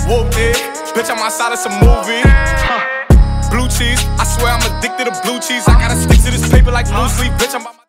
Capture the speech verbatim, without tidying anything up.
Whoop it, bitch, I'm outside of some movie. Huh. Blue cheese, I swear I'm addicted to blue cheese. I gotta stick to this paper like blue sleep, bitch, I'm